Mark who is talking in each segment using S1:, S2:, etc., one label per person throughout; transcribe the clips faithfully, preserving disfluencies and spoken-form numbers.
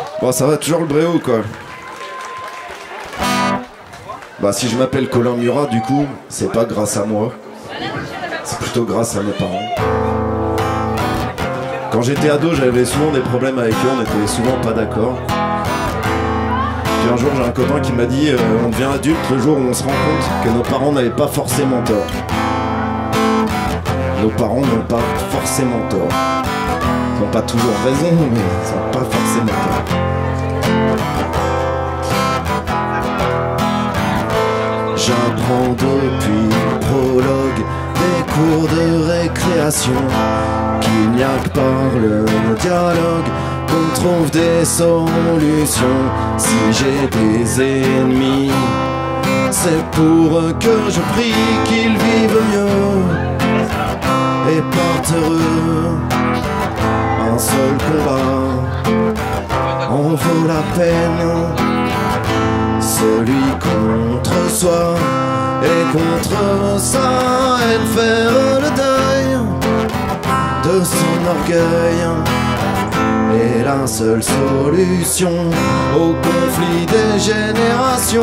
S1: Bon, ça va toujours le bréau, quoi. Bah, si je m'appelle Colin Murat, du coup, c'est pas grâce à moi. C'est plutôt grâce à mes parents. Quand j'étais ado, j'avais souvent des problèmes avec eux, on était souvent pas d'accord. Puis un jour, j'ai un copain qui m'a dit euh, on devient adulte le jour où on se rend compte que nos parents n'avaient pas forcément tort. Nos parents n'ont pas forcément tort. Ils n'ont pas toujours raison, mais ils n'ont pas forcément tort. J'apprends depuis le prologue des cours de récréation qu'il n'y a que par le dialogue qu'on trouve des solutions. Si j'ai des ennemis, c'est pour eux que je prie qu'ils vivent mieux et partent heureux. Un seul combat en vaut la peine, celui contre soi et contre sa haine, faire le deuil de son orgueil est la seule solution au conflit des générations.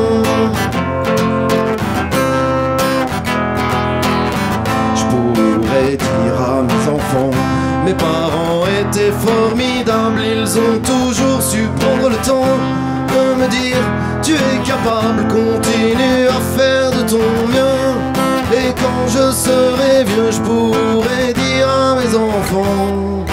S1: Je pourrais dire à mes enfants, mes parents étaient formidables, ils ont toujours su prendre le temps de me dire tu es capable, continue à faire de ton mieux. Et quand je serai vieux, je pourrai dire à mes enfants,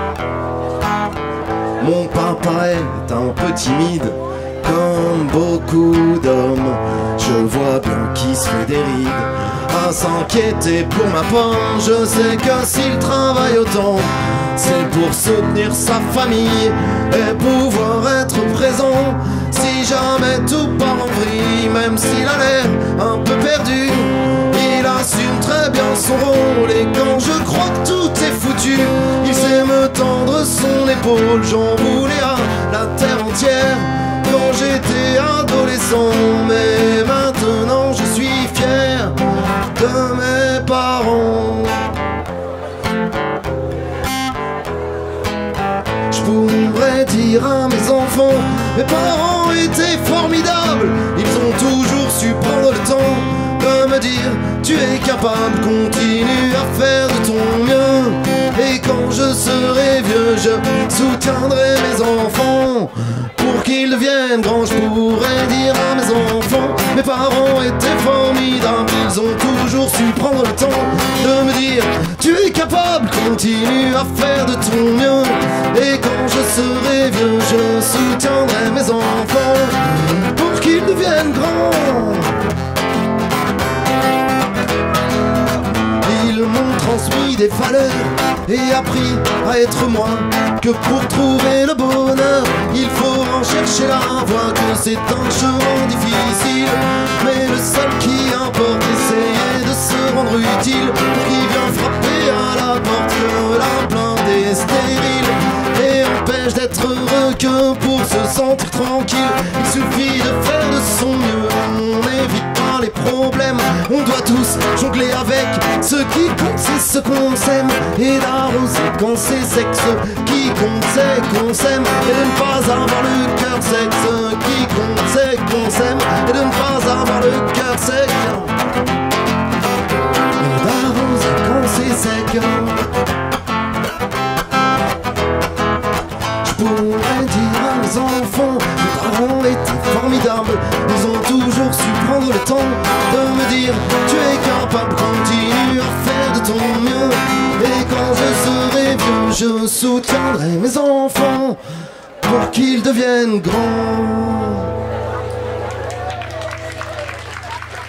S1: mon papa est un peu timide, comme beaucoup d'hommes. Je vois bien qu'il se fait des rides à s'inquiéter pour ma pomme. Je sais que s'il travaille autant, c'est pour soutenir sa famille et pouvoir être présent. Si jamais tout part en vrille, même s'il a l'air un peu perdu, il assume très bien son rôle. Et quand je crois que tout est foutu, il sait me tendre son épaule. J'en voulais à la terre entière quand j'étais adolescent, mais maintenant je suis fier de mes parents. Je pourrais dire à mes enfants, mes parents étaient formidables, ils ont toujours su prendre le temps de me dire tu es capable, continue à faire de ton mieux. Et quand je serai vieux, je soutiendrai mes enfants pour qu'ils deviennent grands. Je pourrais dire à mes enfants, mes parents étaient formidables, ils ont toujours su prendre le temps de me dire tu es capable, continue à faire de ton mieux. Et quand je serai vieux, je soutiendrai mes enfants pour qu'ils deviennent grands. Ils m'ont transmis des valeurs et appris à être moi, que pour trouver le bonheur, il faut en chercher la voie, que c'est un chemin difficile, mais le seul qui importe, essayer de se rendre utile pour qui vient frapper à la porte, que la plainte est stérile et empêche d'être heureux, que pour se sentir tranquille, il suffit de faire de son mieux. On n'évite pas les problèmes, on doit tous jongler avec. Ce qui compte c'est ce qu'on s'aime et d'arroser quand c'est sec. Ce qui compte c'est qu'on s'aime et de ne pas avoir le cœur sec. Ce qui compte c'est qu'on s'aime et de ne pas avoir le cœur sec. Et d'arroser quand c'est sec. Je pourrais dire à mes enfants, mes parents étaient formidables, ils ont toujours su prendre le temps de me dire tu es capable, continue à faire de ton mieux. Et quand je serai vieux, je soutiendrai mes enfants pour qu'ils deviennent grands.